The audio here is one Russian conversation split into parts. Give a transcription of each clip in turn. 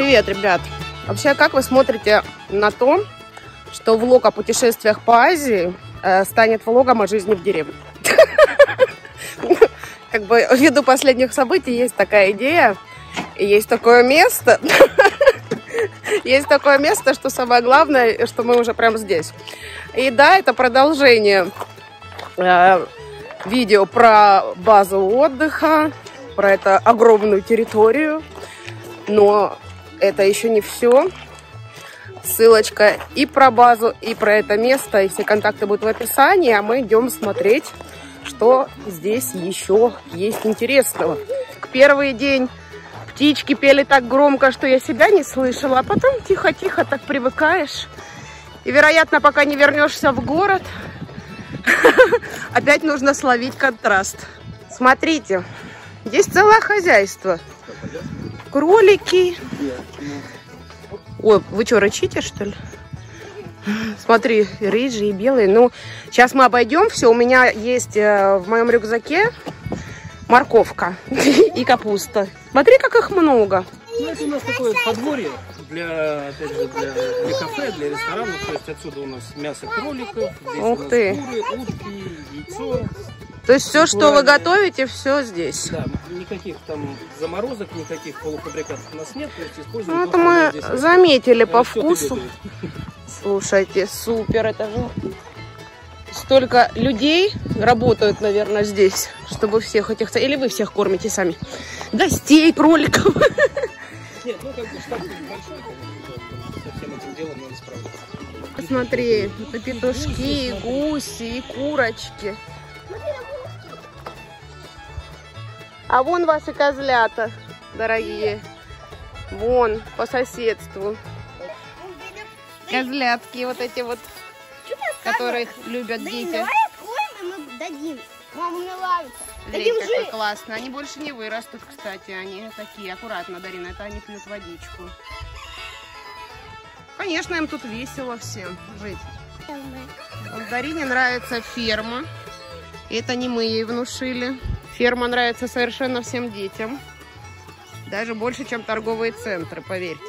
Привет, ребят! Вообще, как вы смотрите на то, что влог о путешествиях по Азии станет влогом о жизни в деревне? Как бы ввиду последних событий есть такая идея, и есть такое место. Есть такое место, что самое главное, что мы уже прямо здесь. И да, это продолжение видео про базу отдыха, про эту огромную территорию. Но это еще не все. Ссылочка и про базу, и про это место, и все контакты будут в описании. А мы идем смотреть, что здесь еще есть интересного. Первый день птички пели так громко, что я себя не слышала. А потом тихо-тихо так привыкаешь. И, вероятно, пока не вернешься в город, опять нужно словить контраст. Смотрите, здесь целое хозяйство. Кролики. Ой, вы что, рычите, что ли? Смотри, рыжие, белые. Ну, сейчас мы обойдем все. У меня есть в моем рюкзаке морковка и капуста. Смотри, как их много. Ну, это у нас такое подворье для, опять же, для кафе, для ресторанов. То есть отсюда у нас мясо кроликов, здесь Ух у нас ты. куры, утки, яйцо. То есть все, что вы готовите, все здесь. Да, никаких там заморозок, никаких полуфабрикатов у нас нет. То есть используем Ну, это мы здесь заметили по всё вкусу. приготовить. Слушайте, супер, это же столько людей работают, наверное, здесь, чтобы всех этих... Или вы всех кормите сами? Гостей, кроликов. Нет, ну как бы штат большой, со всем этим делом надо справляться. Смотри, это петушки, и гуси, и курочки. А вон ваши козлята, дорогие. Вон, по соседству. Козлятки вот эти вот, которых любят дети. Мы дадим. Мама, мне нравится. Смотри, какой классный. Они больше не вырастут, кстати. Они такие, аккуратно, Дарина, это они пьют водичку. Конечно, им тут весело всем жить. Вот Дарине нравится ферма. Это не мы ей внушили. Ферма нравится совершенно всем детям. Даже больше, чем торговые центры, поверьте.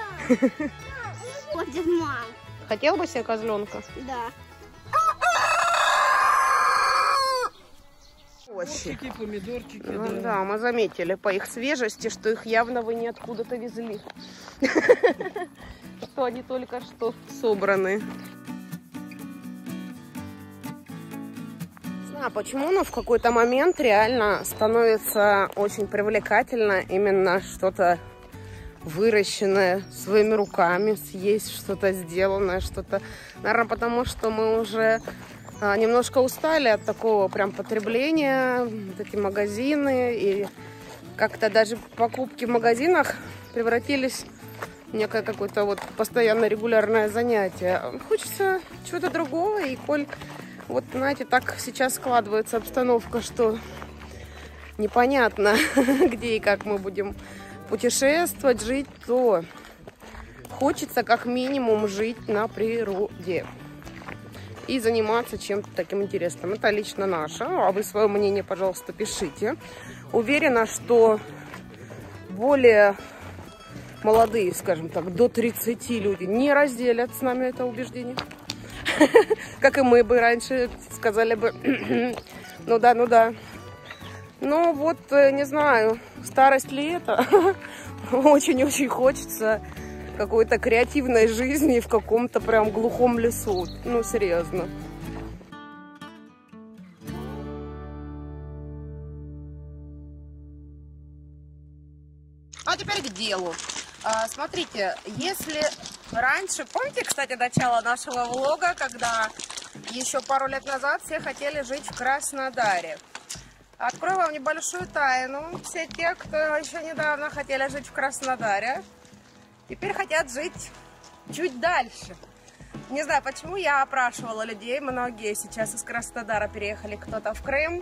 Против мам. Хотел бы себе козленка? Да. Огурчики, помидорчики. Ну, да, мы заметили по их свежести, что их явно вы не откуда-то везли. Что они только что собраны. Не знаю почему, но в какой-то момент реально становится очень привлекательно именно что-то выращенное своими руками, съесть что-то сделанное, что-то... Наверное, потому что мы уже немножко устали от такого прям потребления, вот эти магазины, и как-то даже покупки в магазинах превратились в некое какое-то вот постоянно регулярное занятие. Хочется чего-то другого, и коль вот, знаете, так сейчас складывается обстановка, что непонятно, где и как мы будем путешествовать, жить, то хочется как минимум жить на природе и заниматься чем-то таким интересным. Это лично наше, а вы свое мнение, пожалуйста, пишите. Уверена, что более молодые, скажем так, до 30 люди не разделят с нами это убеждение. Как и мы бы раньше сказали бы, ну да, ну да. Ну вот, не знаю, старость ли это? Очень-очень хочется какой-то креативной жизни в каком-то прям глухом лесу. Ну, серьезно. А теперь к делу. Смотрите, если раньше, помните, кстати, начало нашего влога, когда еще пару лет назад все хотели жить в Краснодаре. Открою вам небольшую тайну. Все те, кто еще недавно хотели жить в Краснодаре, теперь хотят жить чуть дальше. Не знаю, почему я опрашивала людей. Многие сейчас из Краснодара переехали. Кто-то в Крым,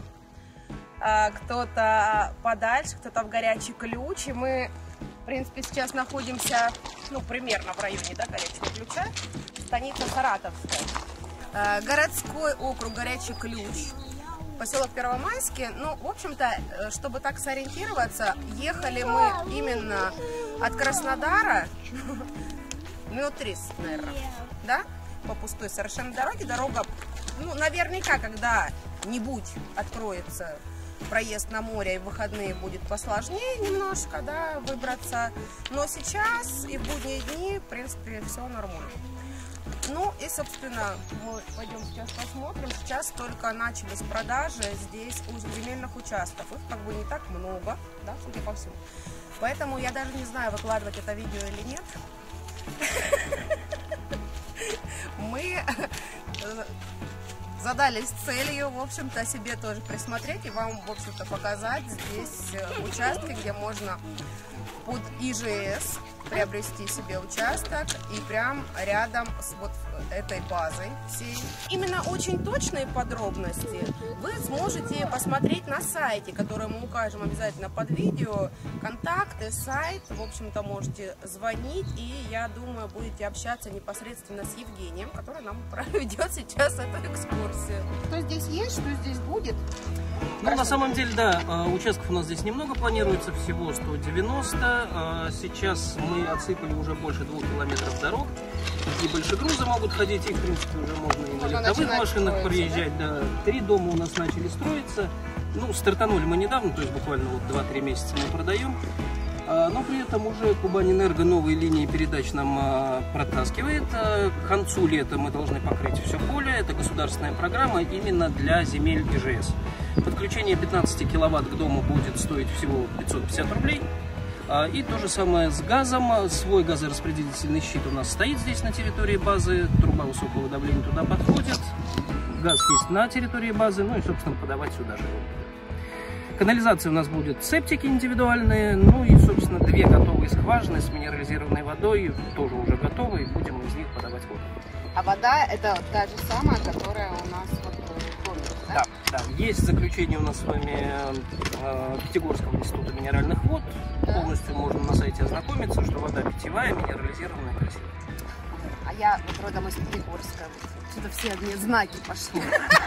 кто-то подальше, кто-то в Горячий Ключ. И мы, в принципе, сейчас находимся, ну, примерно в районе, да, Горячего Ключа. Станица Саратовская. Городской округ Горячий Ключ. поселок Первомайский. Ну, в общем-то, чтобы так сориентироваться, ехали мы именно от Краснодара минут 30, наверное, да? По пустой совершенно дороге. Дорога, ну, наверняка, когда-нибудь откроется проезд на море и в выходные будет посложнее немножко, да, выбраться. Но сейчас и в будние дни, в принципе, все нормально. Ну и, собственно, мы пойдем сейчас посмотрим. Сейчас только начались продажи здесь у земельных участков. Их как бы не так много, да, судя по всему. Поэтому я даже не знаю, выкладывать это видео или нет. Мы задались целью, в общем-то, себе тоже присмотреть и вам, в общем-то, показать здесь участки, где можно под ИЖС приобрести себе участок и прям рядом с вот этой базой всей. Именно очень точные подробности вы сможете посмотреть на сайте, который мы укажем обязательно под видео. Контакты, сайт, в общем-то, можете звонить, и я думаю, будете общаться непосредственно с Евгением, который нам проведет сейчас эту экскурсию. Что здесь есть, что здесь будет? Ну, на самом деле, да, участков у нас здесь немного планируется, всего 190. Сейчас мы отсыпали уже больше 2 километров дорог, и больше груза могут ходить, и, в принципе, уже можно и на легковых машинах проезжать. Да. 3 дома у нас начали строиться. Ну, стартанули мы недавно, то есть буквально вот 2-3 месяца мы продаем. Но при этом уже Кубаньэнерго новые линии передач нам протаскивает. К концу лета мы должны покрыть все поле. Это государственная программа именно для земель ИЖС. Подключение 15 киловатт к дому будет стоить всего 550 рублей. И то же самое с газом. Свой газораспределительный щит у нас стоит здесь на территории базы. Труба высокого давления туда подходит. Газ есть на территории базы. Ну и, собственно, подавать сюда же. Канализация у нас будет септики индивидуальные. Ну и, собственно, 2 готовые скважины с минерализированной водой. Тоже уже готовы. И будем из них подавать воду. А вода это та же самая, которая у нас вот в доме, да? Да. Есть заключение у нас с вами Пятигорского института минеральных вод. Да. Полностью можно на сайте ознакомиться, что вода питьевая, минерализированная, красивая. А я вот родом из Пятигорска. Что-то все одни знаки пошли.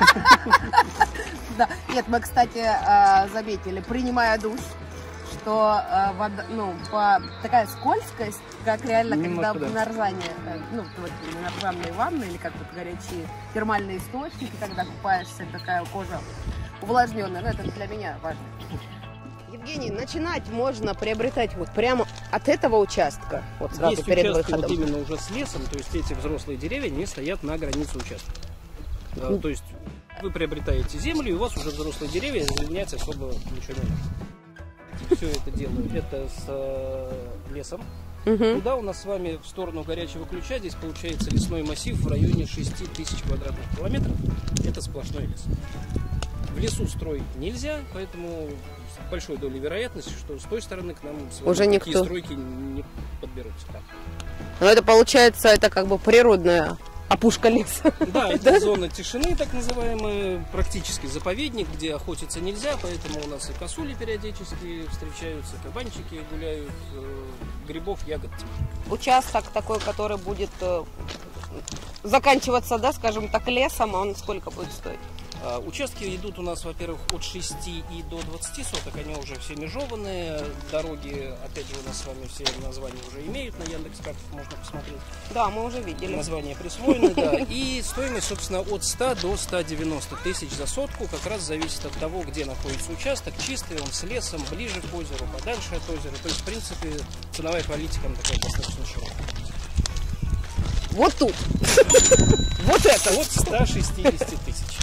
Нет, мы, кстати, заметили, принимая душ, что вода, ну, такая скользкость, как реально, когда на ржане, ну, на ржаные ванны или как тут горячие термальные источники, когда купаешься, такая кожа увлажненная. Но это для меня важно. Евгений, начинать можно приобретать вот прямо от этого участка, вот сразу есть перед участки выходом. Вот именно уже с лесом, то есть эти взрослые деревья, они стоят на границе участка. То есть вы приобретаете землю, и у вас уже взрослые деревья, озеленять особо ничего не нужно. Все это делаю, это с лесом. Туда у нас с вами в сторону Горячего Ключа, здесь получается лесной массив в районе 6000 квадратных километров. Это сплошной лес. В лесу строить нельзя, поэтому с большой долей вероятности, что с той стороны к нам уже такие стройки не подберутся. Да. Но это получается, это как бы природная опушка леса. Да, это зона тишины, так называемая, практически заповедник, где охотиться нельзя, поэтому у нас и косули периодически встречаются, кабанчики гуляют, грибов, ягод. Участок такой, который будет заканчиваться, да, скажем так, лесом, он сколько будет стоить? Участки идут у нас, во-первых, от 6 и до 20 соток, они уже все межеванные, дороги, опять же, у нас с вами все названия уже имеют, на Яндекс.Картах можно посмотреть. Да, мы уже видели. Названия присвоены, да, и стоимость, собственно, от 100 до 190 тысяч за сотку, как раз зависит от того, где находится участок, чистый он с лесом, ближе к озеру, подальше от озера, то есть, в принципе, ценовая политика такая достаточно широкая. Вот тут, вот это. От 160 тысяч.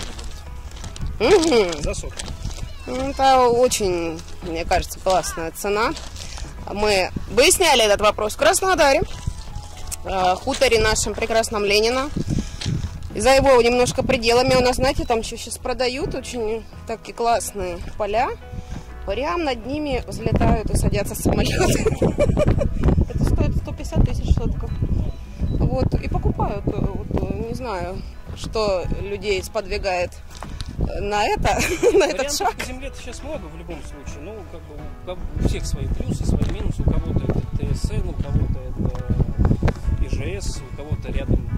За сотку. Это очень, мне кажется, классная цена. Мы выясняли этот вопрос в Краснодаре, в хуторе нашем прекрасном Ленина. И за его немножко пределами у нас, знаете, там что сейчас продают очень такие классные поля. Прям над ними взлетают и садятся самолеты. Это стоит 150 тысяч сотка. Вот, и покупают. Вот, не знаю, что людей сподвигает на это, на этот шаг. По земле-то сейчас много в любом случае. Ну, как бы у всех свои плюсы, свои минусы. У кого-то это ТСН, у кого-то это ИЖС, у кого-то рядом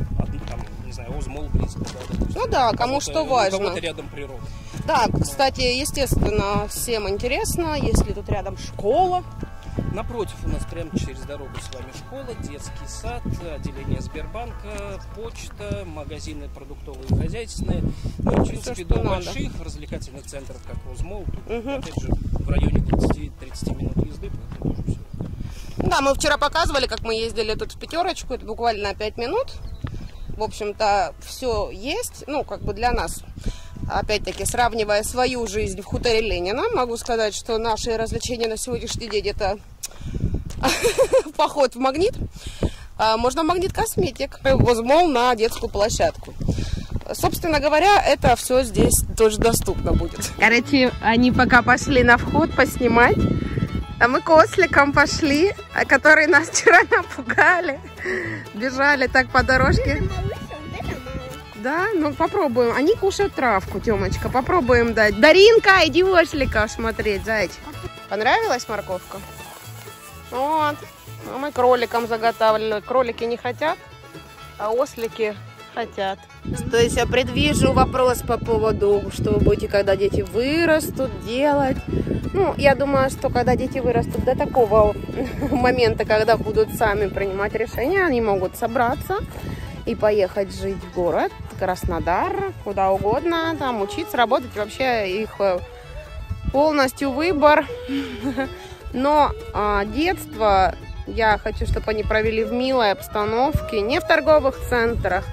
там, не знаю, Узмол близко, да, допустим. Ну да, кому что важно. У кого-то рядом природа. Да, кстати, естественно, всем интересно, если тут рядом школа. Напротив у нас прямо через дорогу с вами школа, детский сад, отделение Сбербанка, почта, магазины продуктовые и хозяйственные. Ну, в принципе, до больших развлекательных центров, как Узмол, тут, опять же, в районе 20-30 минут езды, поэтому тоже все. Да, мы вчера показывали, как мы ездили тут в пятерочку, это буквально 5 минут. В общем-то, все есть, ну, как бы для нас. Опять-таки, сравнивая свою жизнь в хуторе Ленина, могу сказать, что наши развлечения на сегодняшний день это поход в Магнит. Можно в Магнит Косметик, Узмол на детскую площадку. Собственно говоря, это все здесь тоже доступно будет. Короче, они пока пошли на вход поснимать, а мы к осликам пошли, которые нас вчера напугали. Бежали так по дорожке. Да, ну попробуем. Они кушают травку, Тёмочка. Попробуем дать. Даринка, иди ослика смотреть, зайчик. Понравилась морковка? Вот. А мы кроликам заготавливали. Кролики не хотят, а ослики хотят. То есть я предвижу вопрос по поводу, что вы будете, когда дети вырастут, делать. Ну, я думаю, что когда дети вырастут до такого момента, когда будут сами принимать решения, они могут собраться и поехать жить в город, Краснодар, куда угодно, там учиться, работать, вообще их полностью выбор. Но детство я хочу, чтобы они провели в милой обстановке, не в торговых центрах,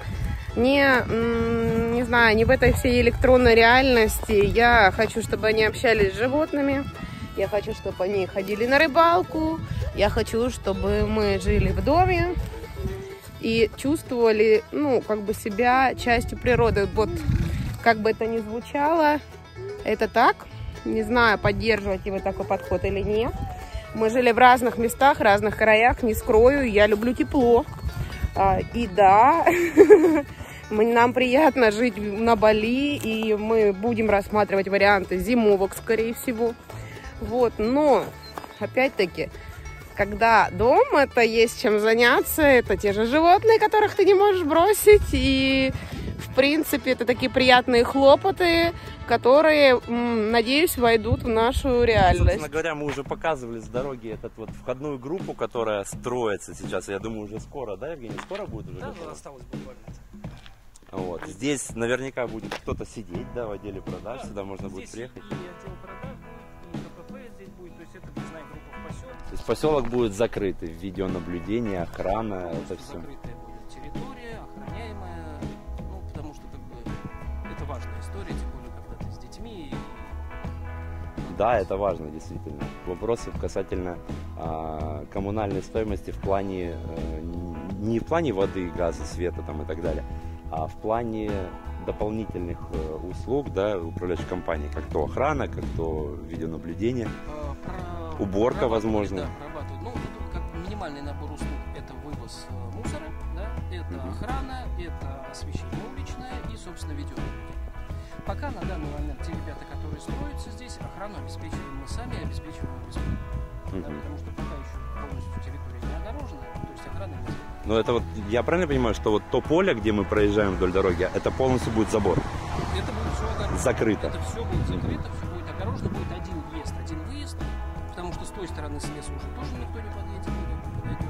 не знаю, не в этой всей электронной реальности. Я хочу, чтобы они общались с животными, я хочу, чтобы они ходили на рыбалку, я хочу, чтобы мы жили в доме и чувствовали, ну, как бы себя частью природы. Вот, как бы это ни звучало, это так. Не знаю, поддерживаете вы такой подход или нет. Мы жили в разных местах, разных краях, не скрою, я люблю тепло. И да, нам приятно жить на Бали, и мы будем рассматривать варианты зимовок, скорее всего. Вот, но, опять-таки, когда дом, это есть чем заняться, это те же животные, которых ты не можешь бросить, и, в принципе, это такие приятные хлопоты, которые, надеюсь, войдут в нашу реальность. Собственно говоря, мы уже показывали с дороги эту вот входную группу, которая строится сейчас, я думаю, уже скоро, да, Евгений? Скоро будет уже? Да, осталось буквально. Вот. Здесь наверняка будет кто-то сидеть, да, в отделе продаж, да, сюда можно будет приехать. И отдел продаж будет, и КПП здесь будет, то есть это визная группа в поселке. То есть поселок будет закрытый, видеонаблюдение, охрана, это все. Закрытая будет территория, охраняемая, ну, потому что, как бы, это важная история, тем более, когда ты с детьми. Да, это важно, действительно. Вопросы касательно коммунальной стоимости в плане, не в плане воды, газа, света там и так далее, а в плане дополнительных услуг, да, управляющей компании, как то охрана, как то видеонаблюдение, уборка, возможно. Да, прорабатывают. Ну, как минимальный набор услуг — это вывоз мусора, да, это охрана, это освещение уличное и, собственно, видеонаблюдение. Пока на данный момент те ребята, которые строятся здесь, охрану обеспечиваем мы сами, обеспечиваем бесплатно. Да, потому что пока еще полностью территория не огорожена, то есть охрана не. Но это вот, я правильно понимаю, что вот то поле, где мы проезжаем вдоль дороги, это полностью будет забор? Это будет все огорожено. Закрыто. Это все будет закрыто, все будет огорожено, будет один въезд, один выезд, потому что с той стороны с леса уже тоже никто не подъедет, никто не подойдет.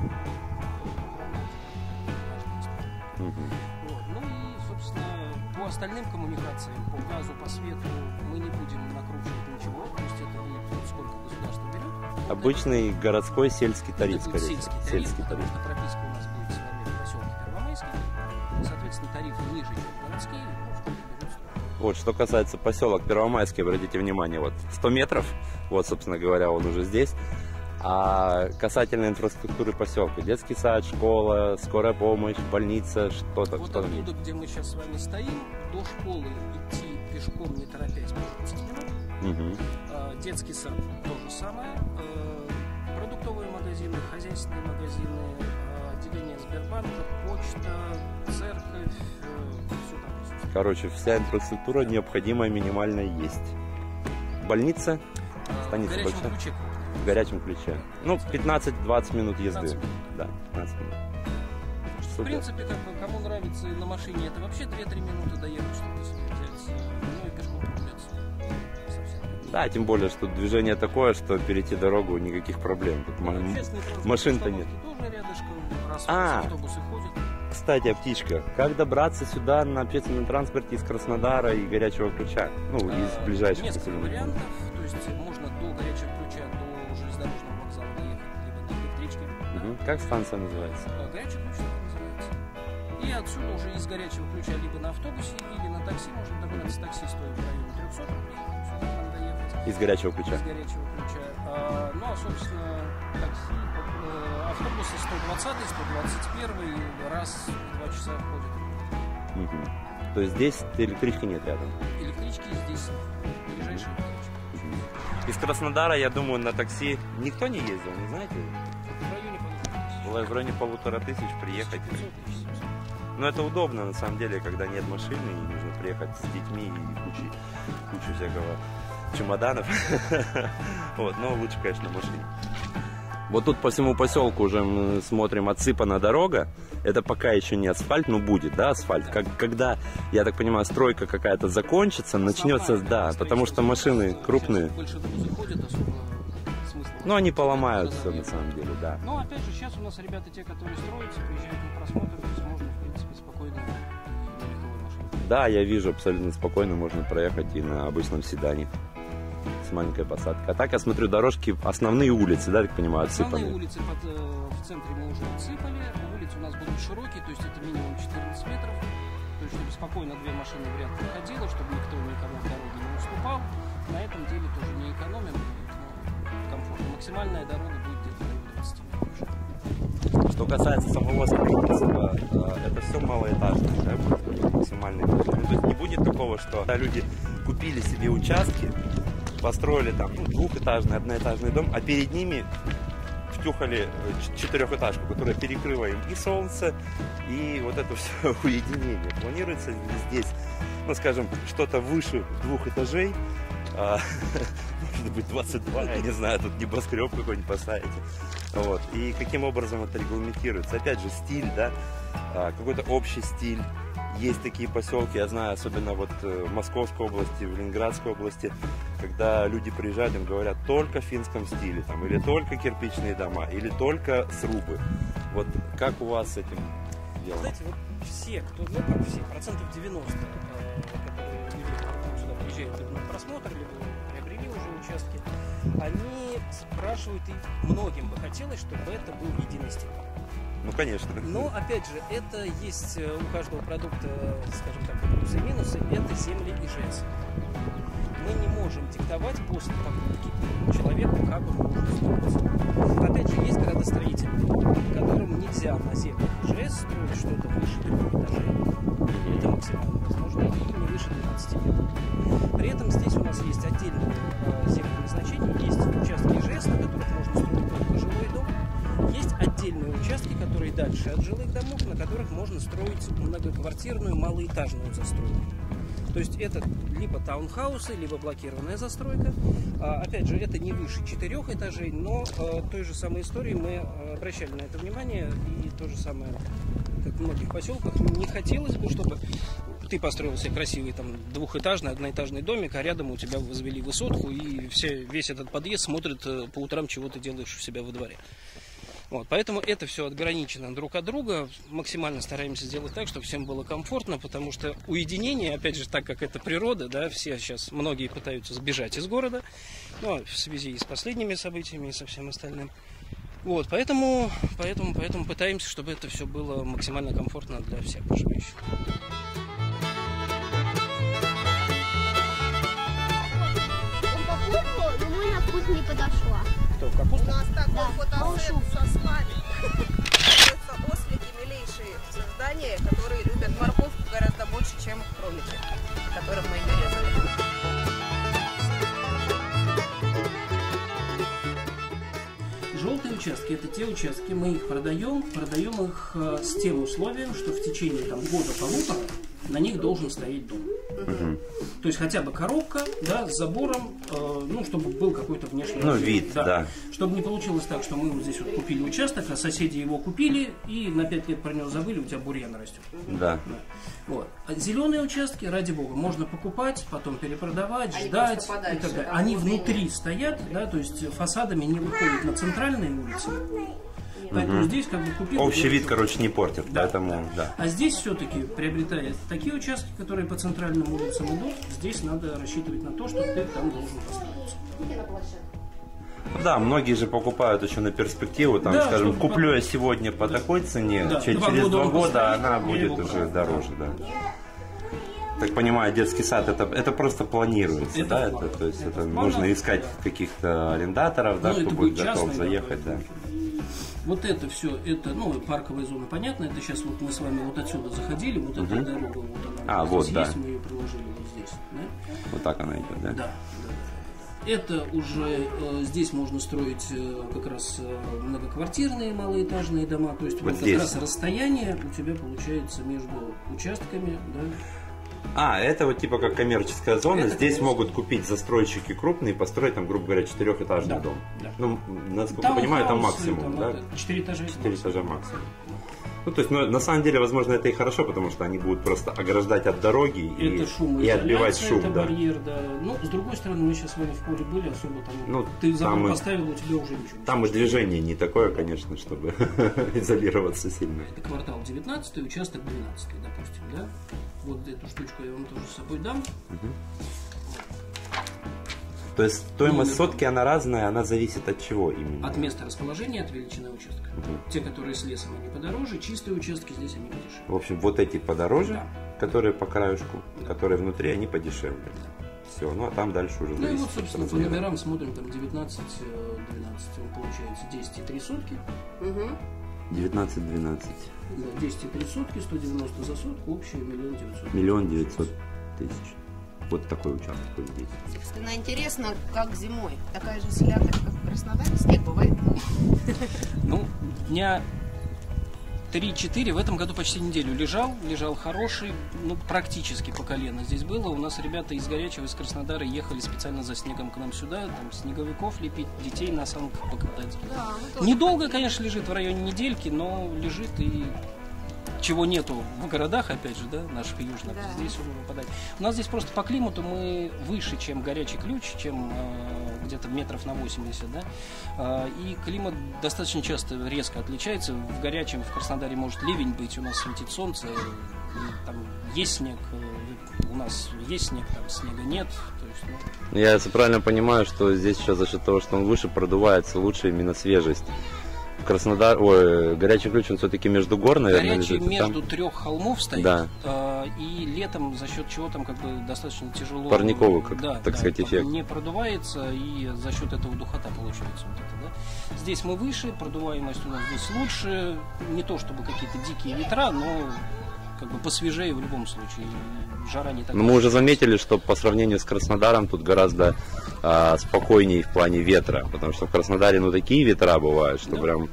Вот. Ну и, собственно, по остальным коммуникациям, по газу, по свету мы не будем накручивать ничего, то есть это будет сколько государство берет. Обычный городской сельский тариф, Это будет скорее всего. сельский тариф, потому что прописка у нас будет с вами в поселке Первомайский, соответственно, тарифы ниже, чем городские, ну, сколько берет стоит. Вот, что касается поселок Первомайский, обратите внимание, вот 100 метров, вот, собственно говоря, он уже здесь. А касательно инфраструктуры поселка, детский сад, школа, скорая помощь, больница, что-то. Вот оттуда, где мы сейчас с вами стоим, до школы идти пешком, не торопясь, 15 минут. Детский сад то же самое. Продуктовые магазины, хозяйственные магазины, отделение Сбербанка, почта, церковь, все там присутствует. Короче, вся инфраструктура необходимая, минимальная есть. Больница, станица большая. В горячем ключе. Ну, 15-20 минут езды. 15 минут. Да, 15 минут. В принципе, как бы, кому нравится на машине, это вообще 2-3 минуты доехать, чтобы себе взять. Ну и пешком прогуляться. Да, тем более, что движение такое, что перейти дорогу никаких проблем. Тут машин-то нет. Тоже рядышком, раз автобусы ходят. Кстати, о птичках. Как добраться сюда на общественном транспорте из Краснодара и Горячего Ключа? Ну, из ближайших несколько вариантов. То есть можно до Горячего Ключа, до железнодорожного вокзала доехать, либо на электричке. Как станция называется? Горячий Ключ так называется. И отсюда уже из Горячего Ключа либо на автобусе, или на такси можно добраться. Такси стоит в районе 300 рублей. Сюда надо доехать. Из Горячего Ключа? Из Горячего Ключа. Ну, а, собственно, такси, автобусы 120, 121 раз в 2 часа ходят. То есть здесь электрички нет рядом? Электрички здесь ближайшие электрички. Из Краснодара, я думаю, на такси никто не ездил, не знаете? В районе 1500 приехать. 500 тысяч. Но это удобно, на самом деле, когда нет машины, и нужно приехать с детьми и кучу всякого чемоданов. Вот, но лучше, конечно, на машине. Вот тут по всему поселку уже мы смотрим, отсыпана дорога. Это пока еще не асфальт, но будет, да, асфальт. Когда, я так понимаю, стройка какая-то закончится, начнется, да, потому что машины крупные. Больше заходят, особо смысла. Ну, они поломаются, на самом деле, да. Но, опять же, сейчас у нас ребята, те, которые строятся, приезжают на просмотр, то есть можно, в принципе, спокойно и на легковой машине. Да, я вижу, абсолютно спокойно можно проехать и на обычном седане. С маленькой посадкой. А так я смотрю, дорожки, основные улицы, да, так понимаю, отсыпаны. Основные улицы в центре мы уже отсыпали. Улицы у нас будут широкие, то есть это минимум 14 метров. То есть чтобы спокойно 2 машины в ряд проходило, чтобы никто никому в дороге не уступал. На этом деле тоже не экономим, комфортно. Максимальная дорога будет где-то до 20 метров. Что касается самого строительства, это все малоэтажное, да, будет максимальный. То есть не будет такого, что люди купили себе участки, построили там двухэтажный, одноэтажный дом, а перед ними втюхали 4-этажку, которая перекрыла им и солнце, и вот это все уединение. Планируется здесь, ну скажем, что-то выше 2 этажей, может быть 22, я не знаю, тут небоскреб какой-нибудь поставите. Вот. И каким образом это регламентируется? Опять же, стиль, да, какой-то общий стиль. Есть такие поселки, я знаю, особенно вот в Московской области, в Ленинградской области, когда люди приезжают, им говорят только в финском стиле, там, или только кирпичные дома, или только срубы. Вот как у вас с этим делом? Знаете, вот все, кто, ну как все, процентов 90, которые сюда приезжают либо на просмотр, либо приобрели уже участки, они спрашивают, и многим бы хотелось, чтобы это был единый стиль. Ну, конечно. Но, опять же, это есть у каждого продукта, скажем так, плюсы и минусы, это земли и ЖЭС. Мы не можем диктовать после покупки человеку, как он должен строиться. Опять же, есть градостроители, которым нельзя на землях ЖЭС строить что-то выше 3 этажей. Это максимально возможно, и не выше 12 метров. При этом здесь у нас есть отдельные земли назначения, есть участки ЖЭС, на которых можно строить только жилой дом. Есть отдельные участки, которые дальше от жилых домов, на которых можно строить многоквартирную малоэтажную застройку. То есть это либо таунхаусы, либо блокированная застройка. Опять же, это не выше 4 этажей, но той же самой истории мы обращали на это внимание. И то же самое, как в многих поселках, не хотелось бы, чтобы ты построил себе красивый там 2-этажный, одноэтажный домик, а рядом у тебя возвели высотку, и весь этот подъезд смотрит по утрам, чего ты делаешь у себя во дворе. Вот, поэтому это все отграничено друг от друга. Максимально стараемся сделать так, чтобы всем было комфортно, потому что уединение, опять же, так как это природа, да, все сейчас, многие пытаются сбежать из города, ну, в связи с последними событиями и со всем остальным. Вот, поэтому пытаемся, чтобы это все было максимально комфортно для всех проживающих. Он попробовал, но ему на вкус не подошла. Капуста? У нас такой фотосет со славей. Это ослики, милейшие создания, которые любят морковку гораздо больше, чем кролики, которых мы ее резали. Желтые участки — это те участки, мы их продаем их с тем условием, что в течение года-полутора на них должен стоять дом. То есть хотя бы коробка, да, с забором, ну, чтобы был какой-то внешний вид, да. Чтобы не получилось так, что мы вот здесь вот купили участок, а соседи его купили, и на 5 лет про него забыли, у тебя бурьян растет. Да. Вот. А зеленые участки, ради бога, можно покупать, потом перепродавать, ждать и так далее. Они внутри стоят, да, то есть фасадами не выходят на центральные улицы. Поэтому здесь как бы купил... Общий вид, короче, не портит, да, поэтому, да. А здесь все-таки, приобретая такие участки, которые по центральным улицам идут, здесь надо рассчитывать на то, что ты там должен построиться. Да, многие же покупают еще на перспективу, там, да, скажем, куплю я сегодня по такой цене, да, через 2 года она будет уже дороже, да. Так понимаю, детский сад это просто планируется, да? То есть это нужно искать каких-то арендаторов, да, кто будет готов заехать, да. Вот это все, это, ну, парковая зона, понятно, это сейчас вот мы с вами вот отсюда заходили, вот эта дорога, вот она вот, здесь да. есть, мы ее приложили вот здесь, да? Вот так она идет, да? Да. Это уже здесь можно строить как раз многоквартирные малоэтажные дома, то есть вот как раз расстояние у тебя получается между участками, да? Это вот типа как коммерческая зона. Это здесь могут купить застройщики крупные и построить там, грубо говоря, 4-этажный дом. Да. Ну, насколько я понимаю, это максимум, да? 4 этажа. 4 этажа максимум. Ну, то есть, на самом деле, возможно, это и хорошо, потому что они будут просто ограждать от дороги и отбивать шум. Это барьер, да. Ну, с другой стороны, мы сейчас с вами в поле были, особо там, ты забор поставил, у тебя уже ничего. Там и движение не такое, конечно, чтобы изолироваться сильно. Это квартал 19, участок 12, допустим, да? Вот эту штучку я вам тоже с собой дам. То есть стоимость сотки, она разная, она зависит от чего именно? От места расположения, от величины участка. Те, которые с лесом, они подороже, чистые участки здесь они подешевле. В общем, вот эти подороже, которые по краешку, которые внутри, они подешевле. Все, ну а там дальше уже зависит. Ну и вот, собственно, по номерам смотрим, там 19-12, он получается 10,3 сотки. 19-12. Да, 10,3 сотки, 190 за сотку, общее 1 900 000. 1 900 000. Вот такой участок вот здесь. Собственно, интересно, как зимой. Такая же селянка, как в Краснодаре, снег бывает? Ну, дня 3-4 в этом году почти неделю лежал хороший, ну, практически по колено здесь было. У нас ребята из Горячего, из Краснодара ехали специально за снегом к нам сюда, там снеговиков лепить, детей на санках покатать. Да, недолго, конечно, лежит, в районе недельки, но лежит и... Чего нету в городах, опять же, да, наших южных, здесь он выпадает. У нас здесь просто по климату мы выше, чем Горячий Ключ, чем где-то метров на 80, да, и климат достаточно часто резко отличается. В Горячем, в Краснодаре может ливень быть, у нас светит солнце, там есть снег, у нас есть снег, там снега нет. То есть, ну... Я правильно понимаю, что здесь еще за счет того, что он выше, продувается лучше именно свежесть. Краснодар, Горячий Ключ, он все-таки между гор, наверное, Горячий лежит, между там? 3 холмов стоит, да. И летом за счет чего там как бы достаточно тяжело. Парниковый, так сказать, эффект. Не продувается, и за счет этого духота получается вот это, да. Здесь мы выше, продуваемость у нас здесь лучше, не то чтобы какие-то дикие ветра, но как бы посвежее в любом случае, жара не такая. Но мы уже заметили, что по сравнению с Краснодаром тут гораздо спокойнее в плане ветра, потому что в Краснодаре, ну, такие ветра бывают, что прям...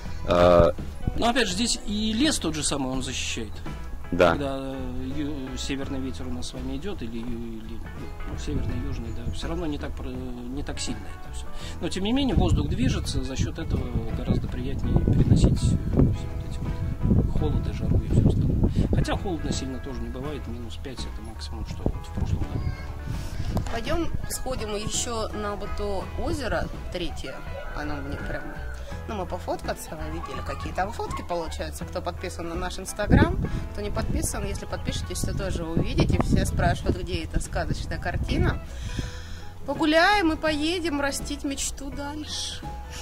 Но опять же, здесь и лес тот же самый, он защищает. Да. Когда северный ветер у нас с вами идет, или северный, южный, да, все равно не так сильно это все. Но тем не менее воздух движется, за счет этого гораздо приятнее переносить все вот эти вот холод и жару и все остальное. Хотя холодно сильно тоже не бывает, -5 это максимум, что вот в прошлом году. Пойдем сходим еще на вот то озеро третье. Оно мне прям... Ну, мы пофоткаться, вы видели, какие там фотки получаются. Кто подписан на наш инстаграм, кто не подписан, если подпишетесь, то тоже увидите. Все спрашивают, где эта сказочная картина. Погуляем и поедем растить мечту дальше.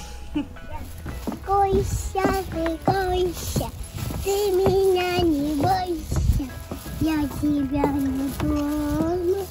Койся, койся, ты меня не бойся, я тебя не трону.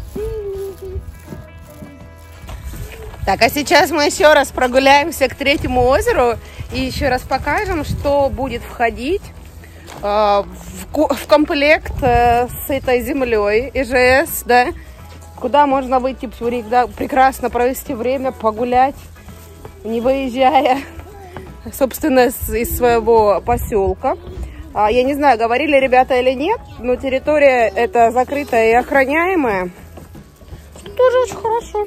Так, а сейчас мы еще раз прогуляемся к третьему озеру и еще раз покажем, что будет входить в комплект с этой землей ИЖС, да, куда можно выйти прекрасно провести время, погулять, не выезжая, собственно, из своего поселка. Я не знаю, говорили ребята или нет, но территория эта закрытая и охраняемая. Тоже очень хорошо.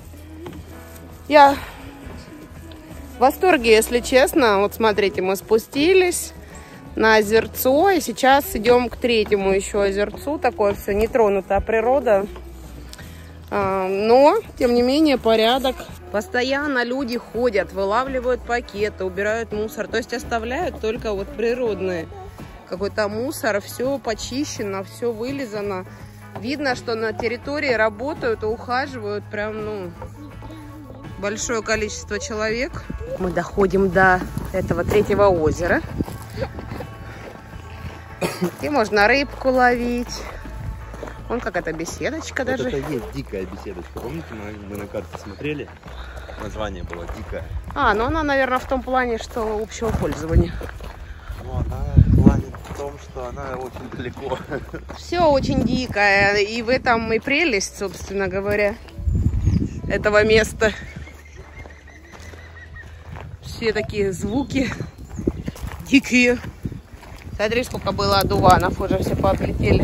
Я в восторге, если честно. Вот смотрите, мы спустились на озерцо, и сейчас идем к третьему еще озерцу. Такое все нетронутая природа. Но, тем не менее, порядок. Постоянно люди ходят, вылавливают пакеты, убирают мусор. То есть оставляют только вот природный какой-то мусор. Все почищено, все вылизано. Видно, что на территории работают и ухаживают прям, ну, большое количество человек. Мы доходим до этого третьего озера. И можно рыбку ловить. Вон какая-то беседочка даже. Вот это есть дикая беседочка. Помните, мы на карте смотрели? Название было дикая. Ну она, наверное, в том плане, что общего пользования. Ну, она в плане в том, что она очень далеко. Все очень дикое. И в этом и прелесть, собственно говоря, этого места. Все такие звуки дикие. Смотри, сколько было одуванов, уже все поотлетели.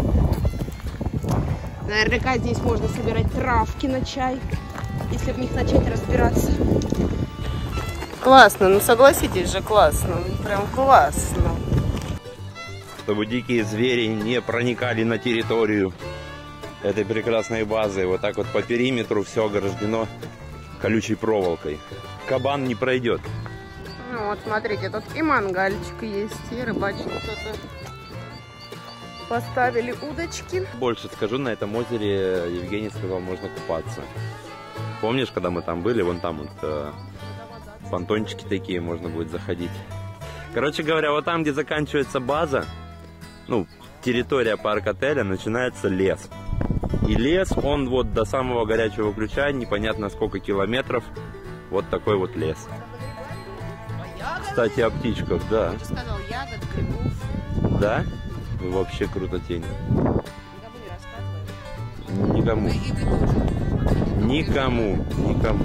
Наверняка здесь можно собирать травки на чай, если в них начать разбираться. Классно, ну согласитесь же, классно. Прям классно. Чтобы дикие звери не проникали на территорию этой прекрасной базы. Вот так вот по периметру все ограждено колючей проволокой. Кабан не пройдет. Ну вот, смотрите, тут и мангальчик есть, и рыбачить кто-то. Поставили удочки. Больше скажу, на этом озере Евгений сказал, можно купаться. Помнишь, когда мы там были, вон там вот понтончики такие, можно будет заходить. Короче говоря, вот там, где заканчивается база, ну, территория парк-отеля, начинается лес. И лес, он вот до самого горячего ключа, непонятно сколько километров, вот такой вот лес. Кстати, о птичках, да. Ты сказал, ягод, грибов. Да? Вообще круто тень. Никому не рассказываешь? Никому. И ты тоже. Никому. Никому.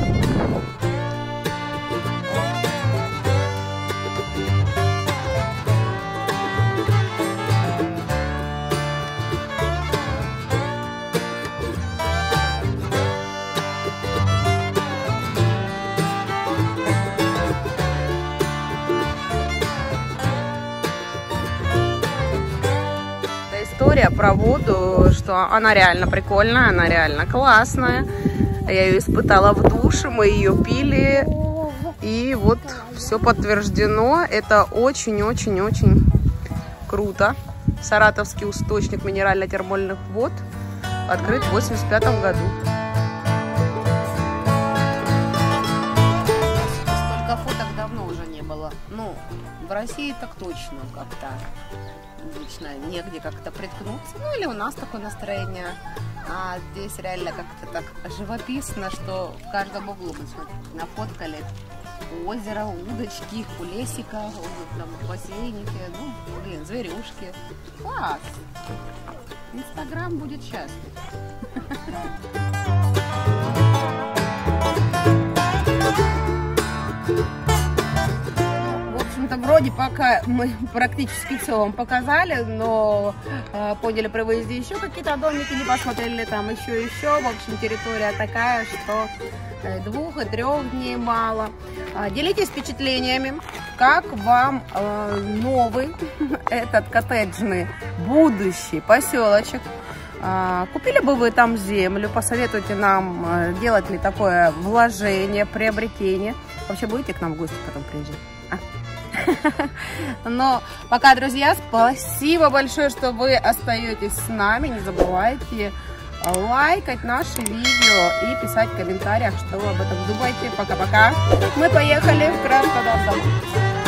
История про воду, что она реально прикольная, она реально классная. Я ее испытала в душе, мы ее пили. И вот все подтверждено. Это очень-очень-очень круто. Саратовский источник минерально-термальных вод открыт в 1985 году. Столько фоток давно уже не было. Ну, в России так точно как-то. Лично негде как-то приткнуться, ну или у нас такое настроение, а здесь реально как-то так живописно, что в каждом углу, смотрите, нафоткали озеро, удочки, кулесика, там бассейники, ну, блин, зверюшки. Класс! Инстаграм будет счастлив. Вроде пока мы практически все вам показали, но поняли при выезде еще какие-то домики, не посмотрели там еще. В общем, территория такая, что 2 и 3 дней мало. Делитесь впечатлениями, как вам новый этот коттеджный будущий поселочек. Купили бы вы там землю, посоветуйте нам, делать ли такое вложение, приобретение. Вообще будете к нам в гости потом приезжать? Но пока, друзья, спасибо большое, что вы остаетесь с нами. Не забывайте лайкать наши видео и писать в комментариях, что вы об этом думаете. Пока-пока. Мы поехали в Краснодар домой.